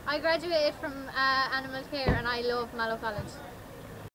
I graduated from animal care and I love Mallow College.